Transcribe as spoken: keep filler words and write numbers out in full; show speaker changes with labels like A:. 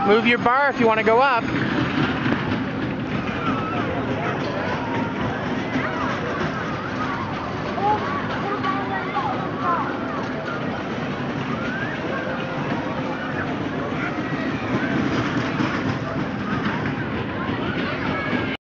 A: Move your bar if you want to go up.